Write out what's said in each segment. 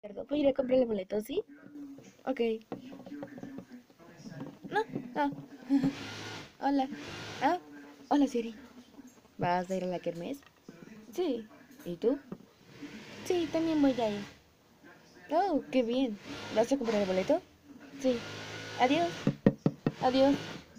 Voy a ir a comprar el boleto, ¿sí? Ok. No, no. Hola. Ah, hola, Siri. ¿Vas a ir a la kermés? Sí. ¿Y tú? Sí, también voy a ir. Oh, qué bien. ¿Vas a comprar el boleto? Sí. Adiós. Adiós.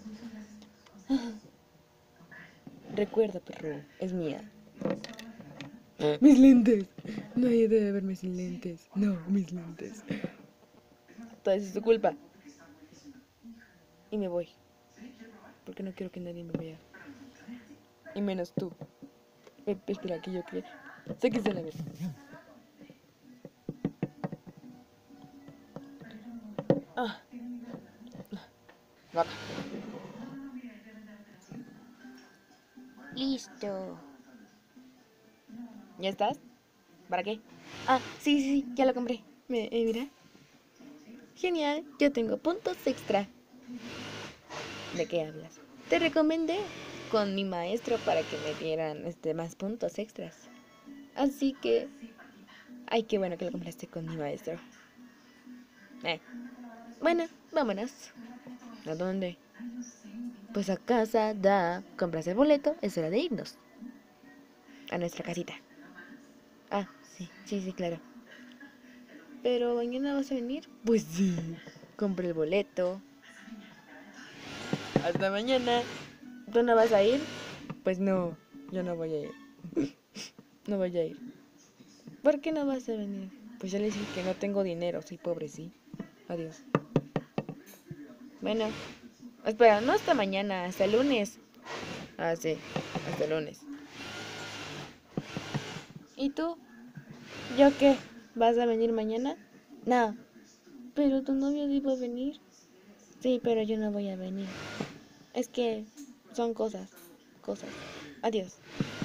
Recuerda, perro, es mía. Mis lentes. Nadie debe verme sin lentes. No, mis lentes. Todo eso es tu culpa. Y me voy. Porque no quiero que nadie me vea. Y menos tú. Espera, que yo que... Sé que se la ve. Ah, vaca. Listo. ¿Ya estás? ¿Para qué? Ah, sí, sí, sí, ya lo compré. Mira. Genial, yo tengo puntos extra. ¿De qué hablas? Te recomendé con mi maestro para que me dieran más puntos extras. Así que... Ay, qué bueno que lo compraste con mi maestro. Eh. Bueno, vámonos. ¿A dónde? Pues a casa, compras el boleto, es hora de irnos. A nuestra casita. Ah, sí, sí, sí, claro. ¿Pero mañana vas a venir? Pues sí. Compré el boleto. Hasta mañana. ¿Tú no vas a ir? Pues no, yo no voy a ir. No voy a ir. ¿Por qué no vas a venir? Pues ya le dije que no tengo dinero, soy pobre, sí. Adiós. Bueno, espera, no hasta mañana, hasta el lunes. Ah, sí, hasta el lunes. ¿Y tú? ¿Yo qué? ¿Vas a venir mañana? No. Pero tu novio iba a venir. Sí, pero yo no voy a venir. Es que son cosas, cosas. Adiós.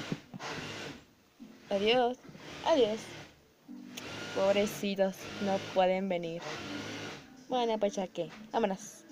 Adiós. Adiós. Pobrecitos, no pueden venir. Bueno, pues ya que. Vámonos.